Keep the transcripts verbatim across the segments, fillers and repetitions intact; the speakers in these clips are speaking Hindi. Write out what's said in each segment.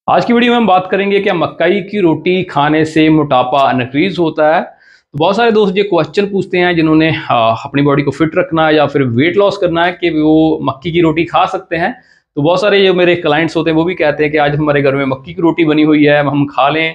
आज की वीडियो में हम बात करेंगे कि मकई की रोटी खाने से मोटापा इनक्रीज होता है। तो बहुत सारे दोस्त ये क्वेश्चन पूछते हैं जिन्होंने आ, अपनी बॉडी को फिट रखना है या फिर वेट लॉस करना है कि वो मक्की की रोटी खा सकते हैं। तो बहुत सारे जो मेरे क्लाइंट्स होते हैं वो भी कहते हैं कि आज हमारे घर में मक्की की रोटी बनी हुई है, हम खा लें।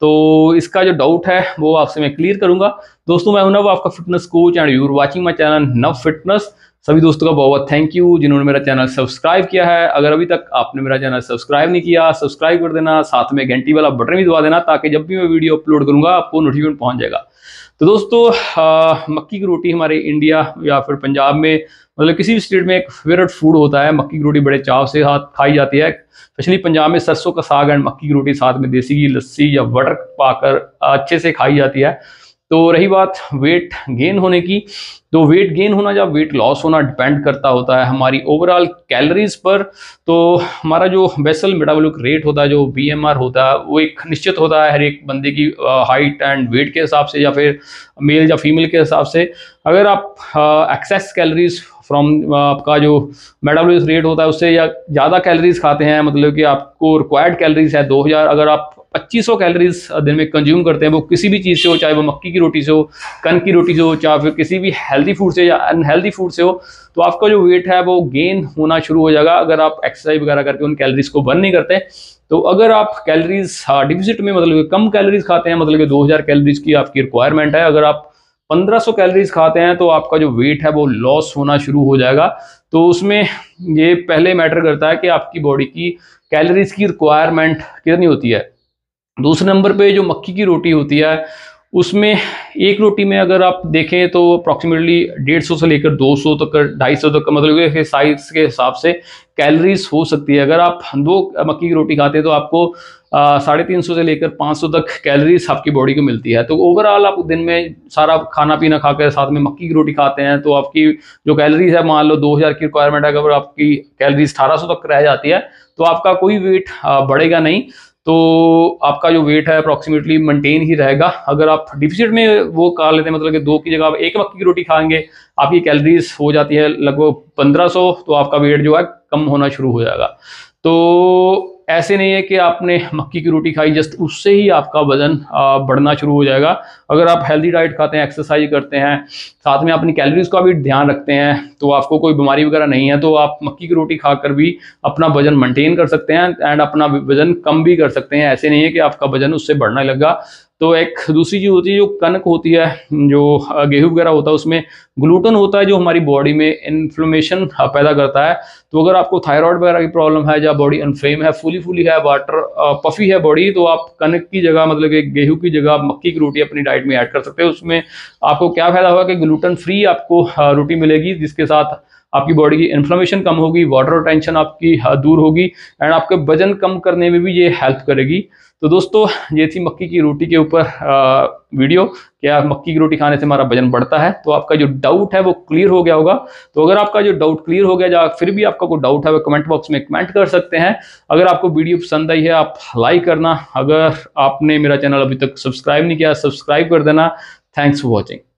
तो इसका जो डाउट है वो आपसे मैं क्लियर करूंगा। दोस्तों, मैं हूं नव, आपका fitness coach, and you are watching my channel Nav fitness. सभी दोस्तों का बहुत बहुत थैंक यू जिन्होंने मेरा चैनल सब्सक्राइब किया है। अगर अभी तक आपने मेरा चैनल सब्सक्राइब नहीं किया, सब्सक्राइब कर देना, साथ में घंटी वाला बटन भी दबा देना ताकि जब भी मैं वीडियो अपलोड करूंगा आपको नोटिफिकेशन पहुंच जाएगा। तो दोस्तों, आ, मक्की की रोटी हमारे इंडिया या फिर पंजाब में, मतलब किसी भी स्टेट में एक फेवरेट फूड होता है। मक्की की रोटी बड़े चाव से हाथ खाई जाती है। स्पेशली पंजाब में सरसों का साग एंड मक्की की रोटी साथ में देसी घी, लस्सी या बटर पाकर अच्छे से खाई जाती है। तो रही बात वेट गेन होने की, तो वेट गेन होना या वेट लॉस होना डिपेंड करता होता है हमारी ओवरऑल कैलोरीज पर। तो हमारा जो बेसल मेटाबॉलिक रेट होता है, जो बीएमआर होता है, वो एक निश्चित होता है हर एक बंदे की हाइट एंड वेट के हिसाब से या फिर मेल या फीमेल के हिसाब से। अगर आप एक्सेस कैलोरीज फ्रॉम आपका जो मेटाबॉलिक रेट होता है उससे या ज़्यादा कैलोरीज खाते हैं, मतलब कि आपको रिक्वायर्ड कैलोरीज है दो हज़ार, अगर आप पच्चीस सौ कैलोरीज दिन में कंज्यूम करते हैं, वो किसी भी चीज़ से हो, चाहे वो मक्की की रोटी से हो, कनक की रोटी से हो, चाहे फिर किसी भी हेल्दी फूड से या अनहेल्दी फूड से हो, तो आपका जो वेट है वो गेन होना शुरू हो जाएगा अगर आप एक्सरसाइज वगैरह करके उन कैलोरीज को बर्न नहीं करते। तो अगर आप कैलोरीज डिफिसिट में, मतलब कम कैलोरीज खाते हैं, मतलब कि दो हज़ार कैलोरीज की आपकी रिक्वायरमेंट है, अगर आप पंद्रह सौ कैलोरीज खाते हैं तो आपका जो वेट है वो लॉस होना शुरू हो जाएगा। तो उसमें ये पहले मैटर करता है कि आपकी बॉडी की कैलोरीज की रिक्वायरमेंट कितनी होती है। दूसरे नंबर पे जो मक्की की रोटी होती है उसमें एक रोटी में अगर आप देखें तो अप्रॉक्सीमेटली डेढ़ सौ से लेकर दो सौ तक, ढाई सौ तक, मतलब के साइज के हिसाब से कैलोरीज हो सकती है। अगर आप दो मक्की की रोटी खाते हैं तो आपको साढ़े तीन सौ से लेकर पाँच सौ तक कैलोरीज आपकी बॉडी को मिलती है। तो ओवरऑल आप दिन में सारा खाना पीना खाकर साथ में मक्की की रोटी खाते हैं तो आपकी जो कैलोरीज है, मान लो दो हज़ार की रिक्वायरमेंट है, अगर आपकी कैलोरीज अठारह सौ तक रह जाती है तो आपका कोई वेट बढ़ेगा नहीं। तो आपका जो वेट है अप्रॉक्सीमेटली मेंटेन ही रहेगा। अगर आप डिफिसिट में वो खा लेते हैं, मतलब कि दो की जगह आप एक मक्की की रोटी खाएंगे, आपकी कैलोरीज हो जाती है लगभग पंद्रह सौ, तो आपका वेट जो है कम होना शुरू हो जाएगा। तो ऐसे नहीं है कि आपने मक्की की रोटी खाई जस्ट उससे ही आपका वजन बढ़ना शुरू हो जाएगा। अगर आप हेल्दी डाइट खाते हैं, एक्सरसाइज करते हैं, साथ में अपनी कैलोरीज का भी ध्यान रखते हैं, तो आपको कोई बीमारी वगैरह नहीं है, तो आप मक्की की रोटी खाकर भी अपना वजन मेंटेन कर सकते हैं एंड अपना वजन कम भी कर सकते हैं। ऐसे नहीं है कि आपका वजन उससे बढ़ने लगा। तो एक दूसरी चीज़ होती है जो कनक होती है, जो गेहूं वगैरह होता है, उसमें ग्लूटेन होता है जो हमारी बॉडी में इन्फ्लेमेशन पैदा करता है। तो अगर आपको थायराइड वगैरह की प्रॉब्लम है या बॉडी अनफ्लेम है, फुली फुली है, वाटर पफी है बॉडी, तो आप कनक की जगह, मतलब कि गेहूं की जगह मक्की की रोटी अपनी डाइट में ऐड कर सकते हैं। उसमें आपको क्या फायदा होगा कि ग्लूटेन फ्री आपको रोटी मिलेगी, जिसके साथ आपकी बॉडी की इन्फ्लेमेशन कम होगी, वाटर रिटेंशन आपकी दूर होगी एंड आपके वजन कम करने में भी ये हेल्प करेगी। तो दोस्तों, ये थी मक्की की रोटी के ऊपर वीडियो। क्या मक्की की रोटी खाने से हमारा वजन बढ़ता है? तो आपका जो डाउट है वो क्लियर हो गया होगा। तो अगर आपका जो डाउट क्लियर हो गया या फिर भी आपका कोई डाउट है वो कमेंट बॉक्स में कमेंट कर सकते हैं। अगर आपको वीडियो पसंद आई है आप लाइक करना। अगर आपने मेरा चैनल अभी तक सब्सक्राइब नहीं किया, सब्सक्राइब कर देना। Thanks for watching.